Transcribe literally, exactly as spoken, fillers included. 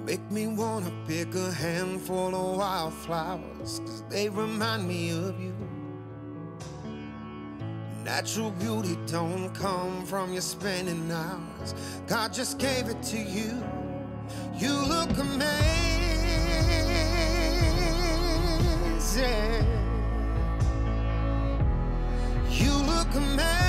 make me wanna pick a handful of wildflowers, 'cause they remind me of you. Natural beauty don't come from your spending hours. God just gave it to you. You look amazing. You look amazing.